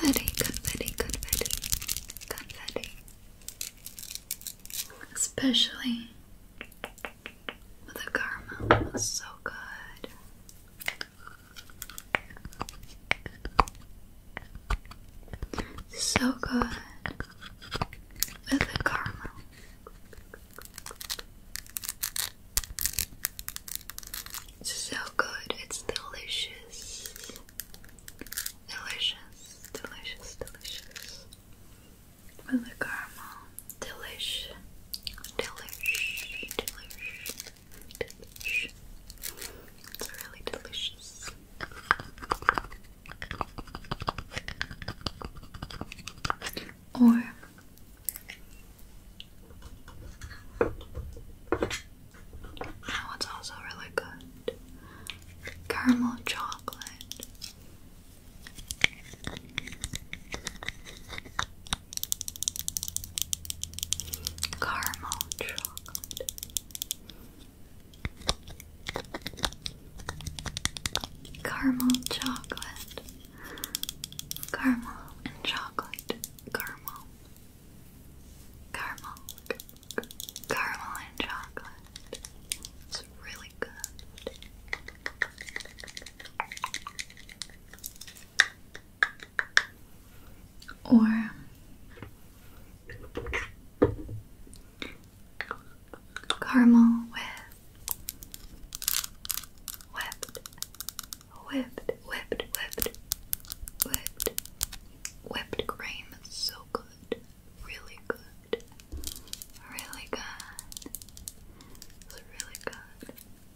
confetti, confetti, confetti, confetti. Especially with the caramel, it's so good. So good with the caramel. It's so good, it's delicious. Delicious, delicious, delicious. With the caramel. Delish. Delish. Delish. Delish. It's really delicious. Or what's also really good? Caramel chocolate. Caramel chocolate. Caramel chocolate. Caramel and chocolate. Caramel. Caramel. Caramel and chocolate. It's really good. Or caramel with whipped cream. It's so good. Really good. Really good. It's really good.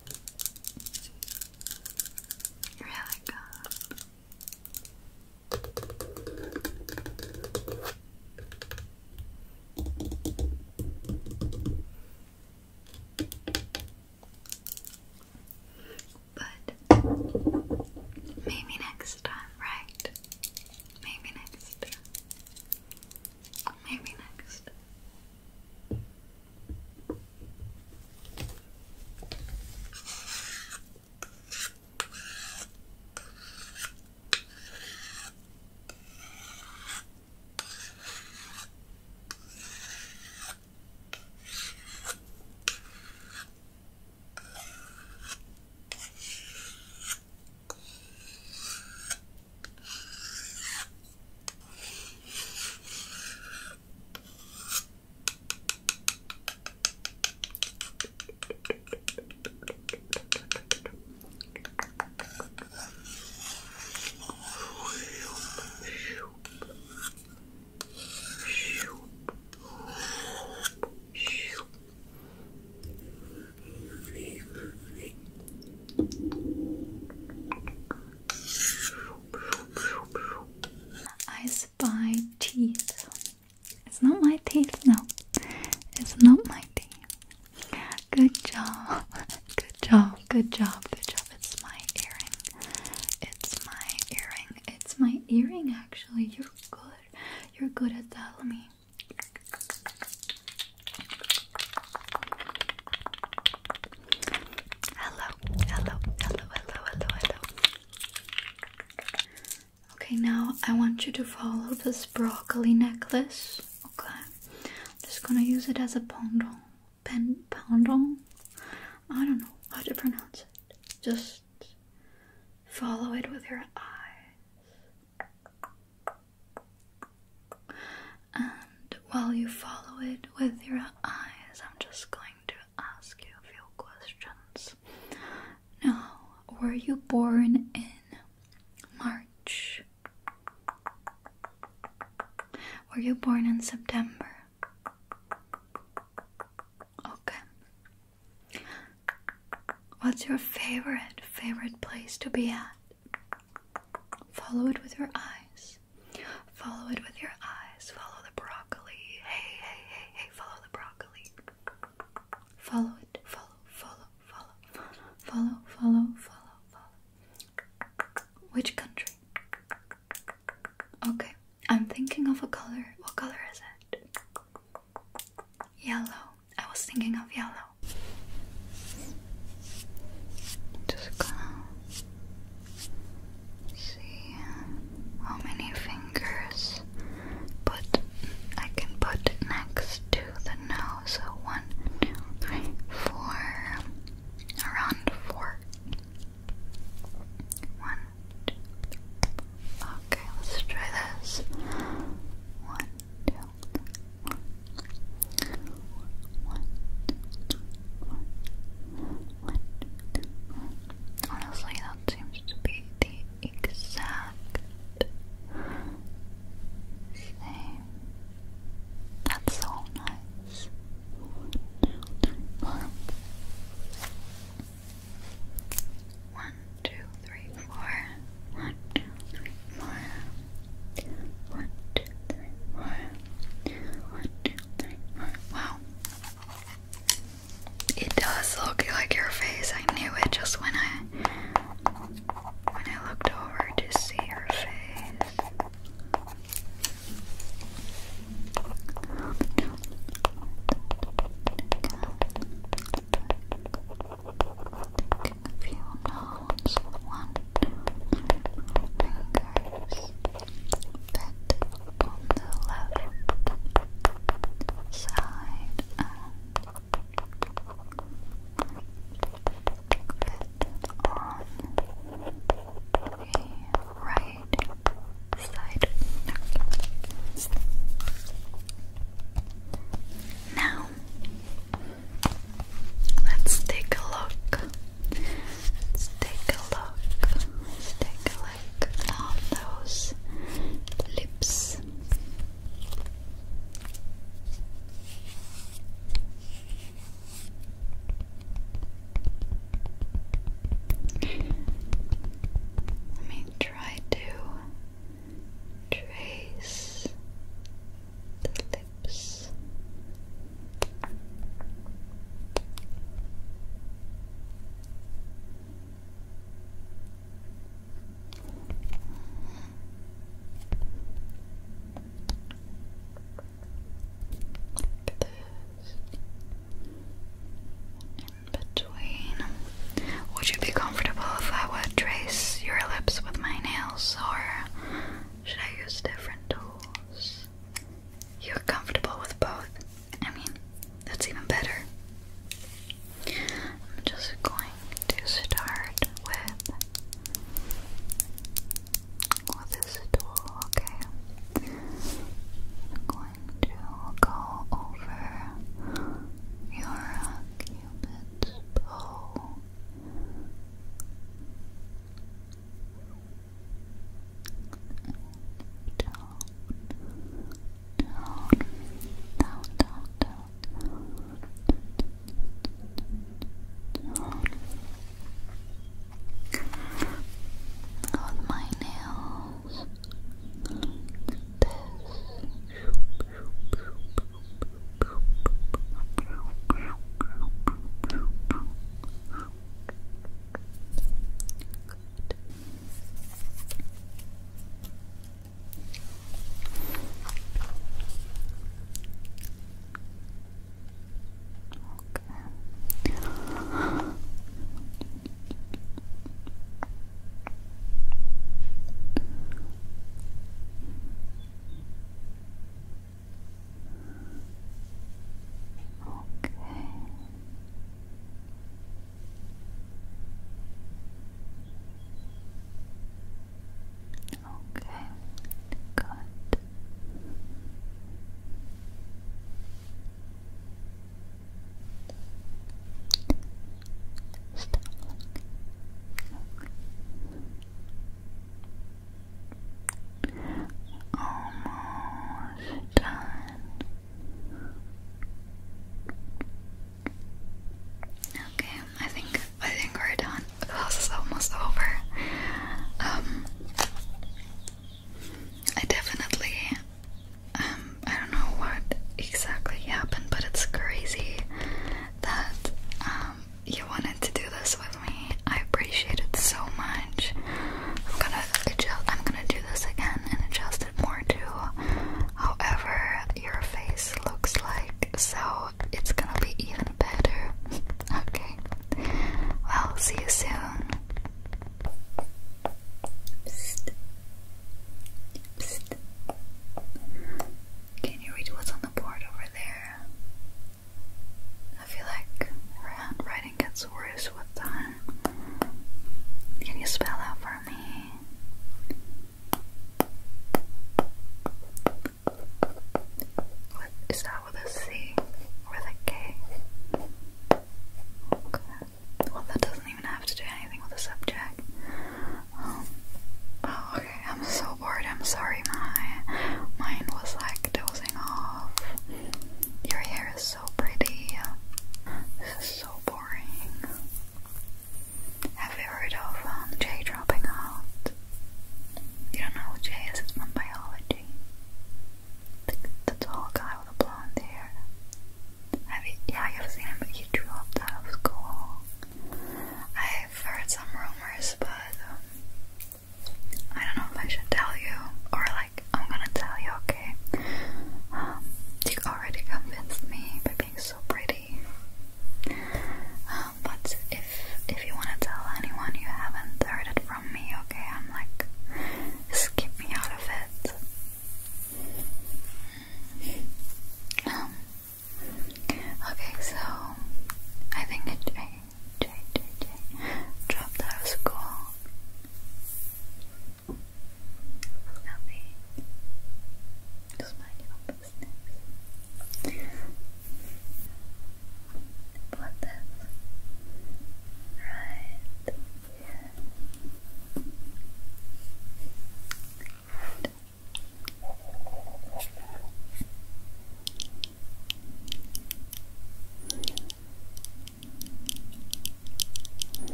Really good. But maybe next time, right? Maybe next time. Maybe next. I spy teeth. It's not my teeth, no. It's not my teeth. Good job. Good job. Good job. Good job. It's my earring. It's my earring. It's my earring, actually. You're good. You're good at that. Let me. Hello. Hello. Hello. Hello. Hello. Hello. Okay, now I want you to follow this broccoli necklace. Okay. I'm just gonna use it as a pendant. Pendant? I don't know how to pronounce it. Just follow it with your eyes. And while you follow it with your eyes, I'm just going to ask you a few questions. Now, were you born in March? Were you born in September? Okay. What's your favorite place to be at? Follow it with your eyes. Follow it with your eyes. Follow the broccoli. Hey, hey, hey, hey, follow the broccoli. Follow it. Follow, follow, follow, follow, follow, follow, follow. Which country? Okay. I'm thinking of a color. What color is it? Yellow. I was thinking of yellow. Just gonna see how many fingers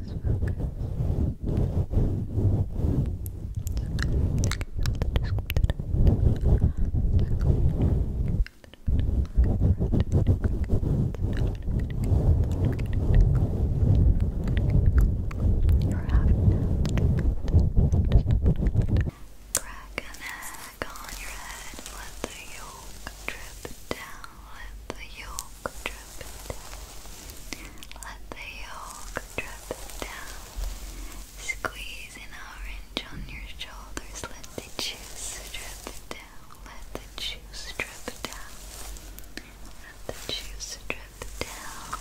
Crack an egg on your head, let the yolk drip down, let the yolk drip down, let the yolk drip down. Squeeze an orange on your shoulders, let the juice drip down, let the juice drip down, let the juice drip down.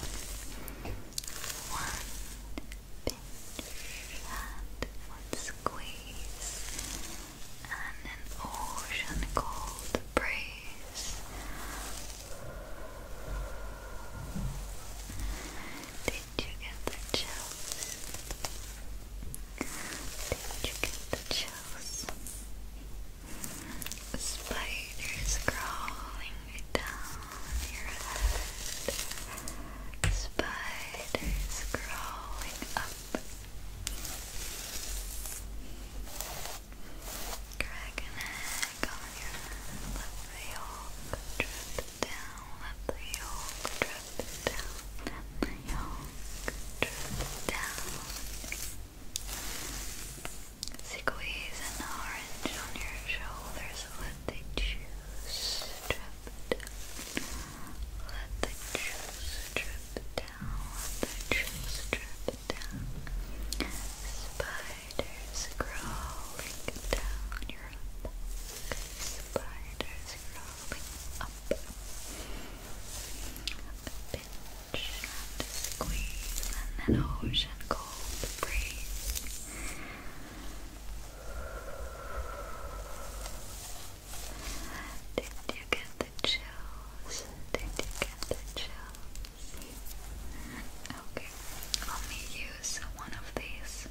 One pinch and one squeeze, and an ocean cold breeze. Did you get the chills? Did you get the chills? Spiders crawling down your head. Spiders crawling up. Crack an egg on your head. Let the yolk drip down. Let the yolk drip down. Let the yolk drip down. Squeeze an orange on your shoulders. Let the juice drip down. Let the juice drip down. Let the juice drip down. Spiders crawling down your back. Spiders crawling up. A pinch and a squeeze and an ocean cold breeze. Did you get the chills? Did you get the chills? Okay, let me use one of these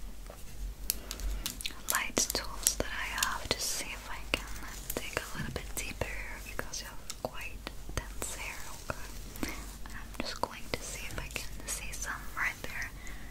light tools that I have to see if I can dig a little bit deeper because you have quite dense hair, okay? I'm just going to see if I can see some right there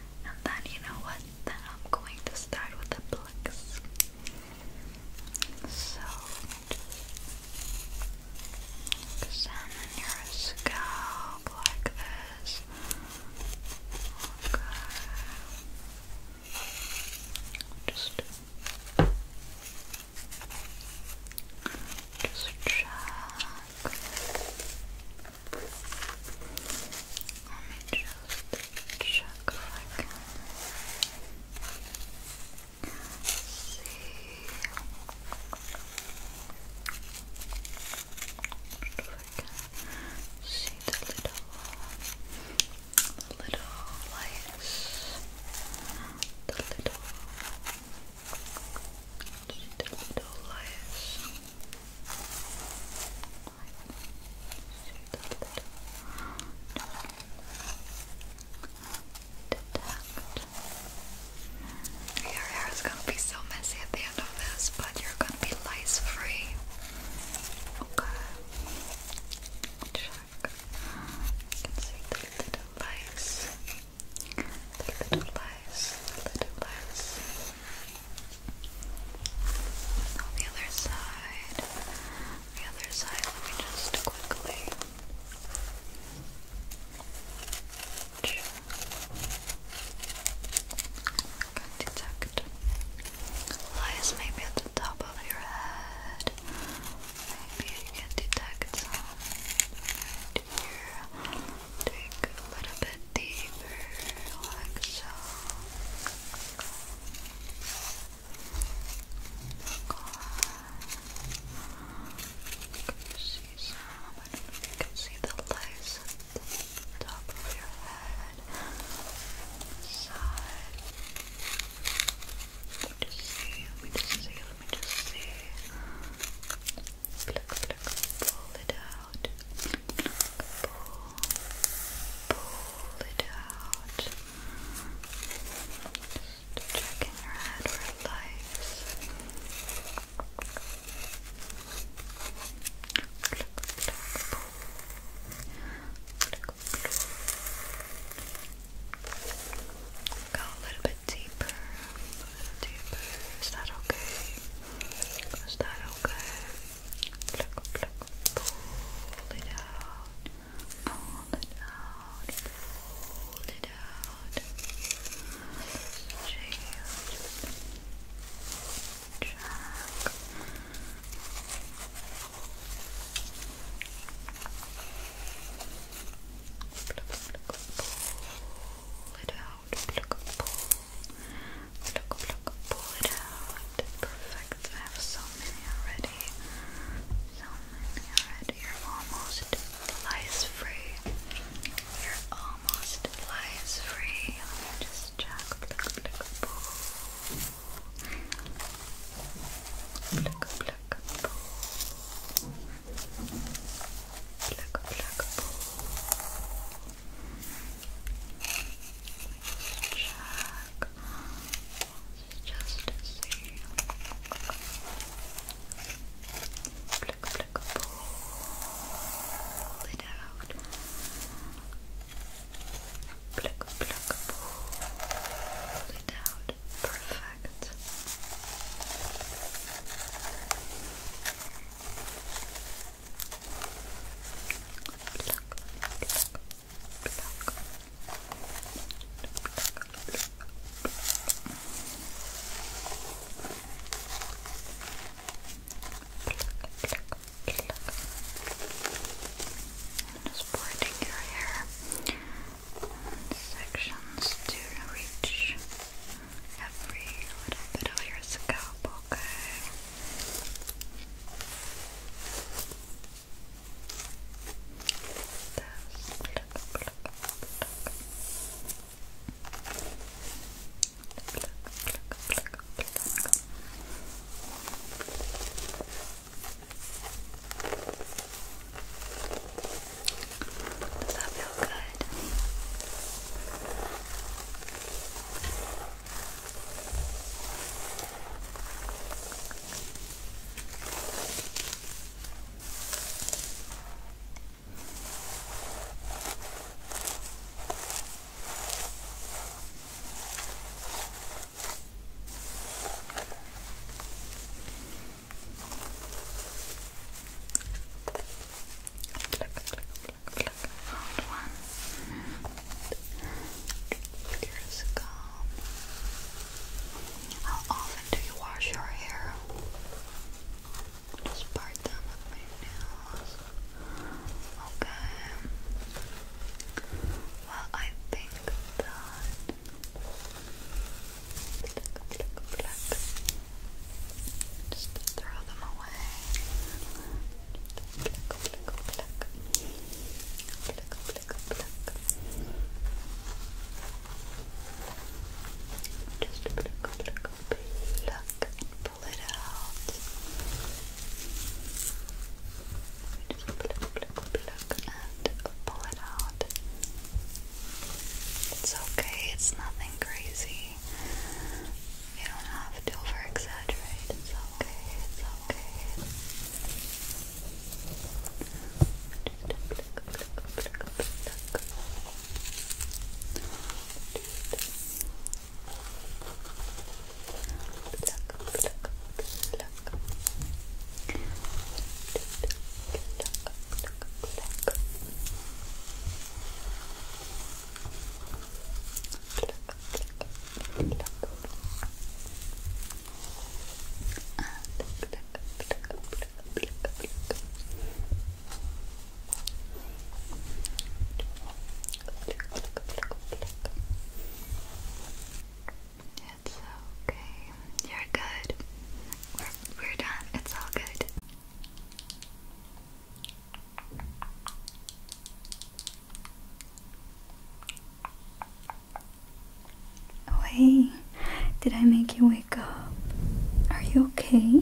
Did I make you wake up? Are you okay?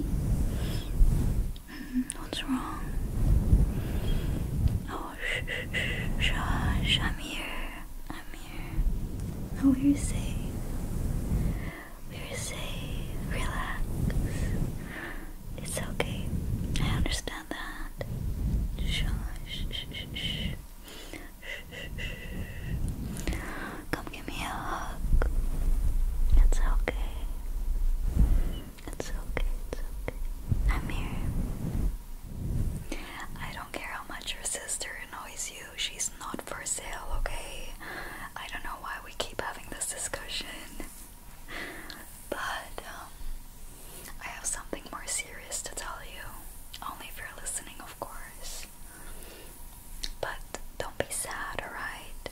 What's wrong? Oh, shush, I'm here. I'm here. Oh, we're safe. We're safe. Relax. It's okay. I understand that. Shush. Come give me a hug. It's okay. It's okay. I'm here. I don't care how much your sister annoys you. She's not for sale, okay? I don't know why we keep having this discussion. But, I have something more serious to tell you. Only if you're listening, of course. But don't be sad, alright?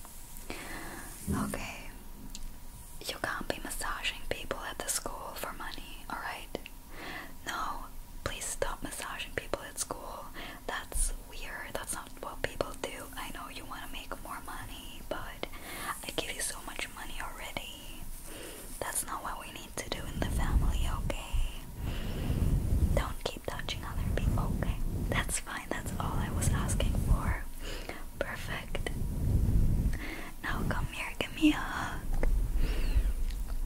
Okay. You can't be massaging people at the school for money, alright? No, please stop massaging people at school. That's weird. That's not what people do. I know you want to make more money, but I give you so much money already. That's not what we need to do in the family, okay? Don't keep touching other people, okay? That's fine. That's all I was asking for. Perfect. Now come here, give me a hug.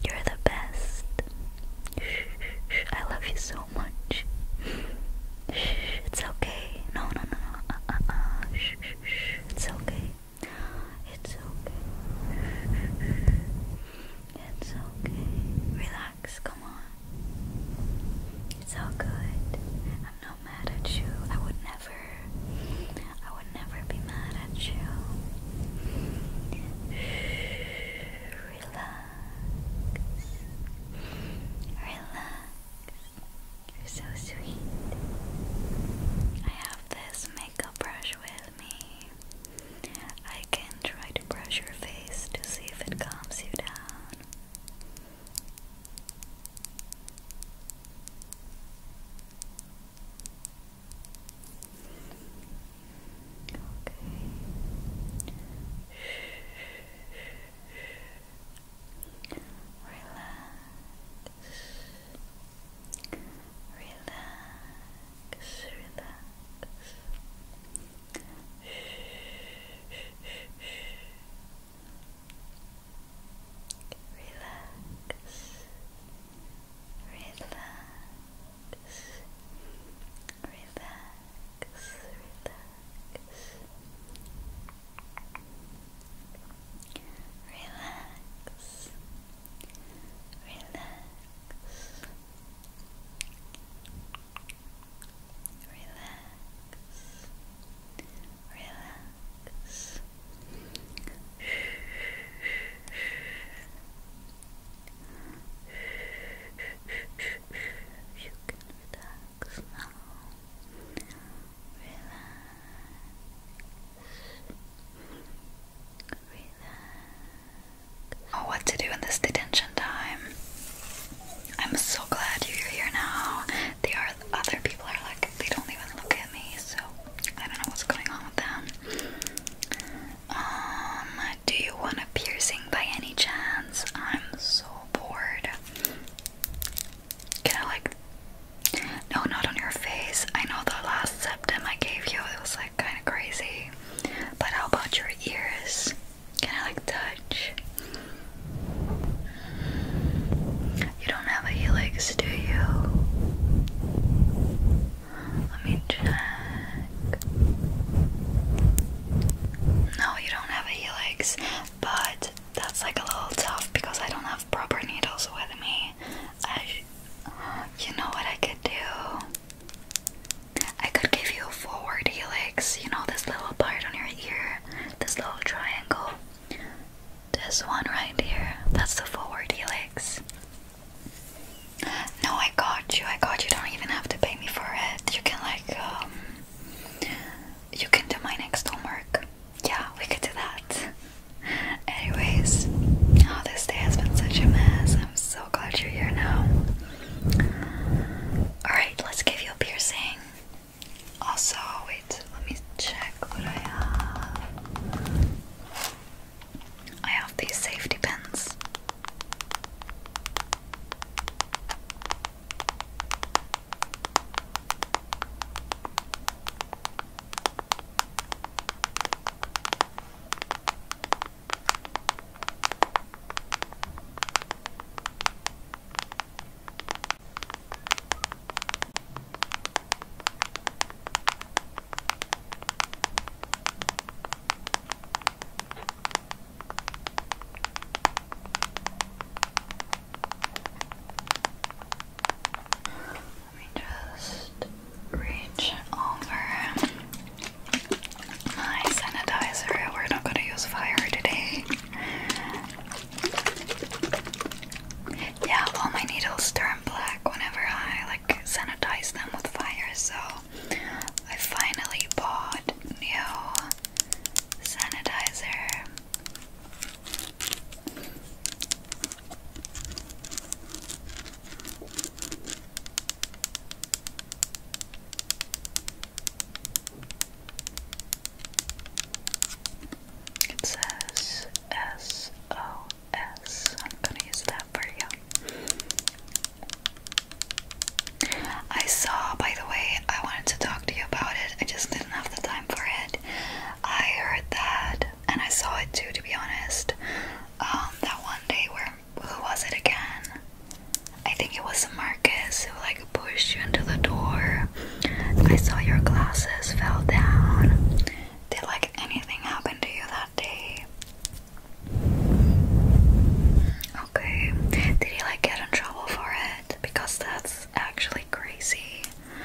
Did he like get in trouble for it? Because that's actually crazy.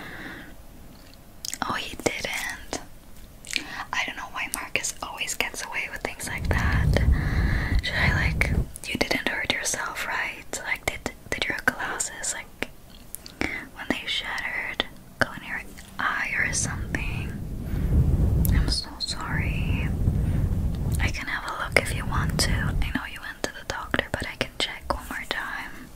Oh, he didn't. I don't know why Marcus always gets away with things like that. Should I like, you didn't hurt yourself, right? Like did your glasses like when they shattered go in your eye or something? I'm so sorry. I can have a look if you want to. I know you went to the doctor, but I can check one more time.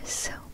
So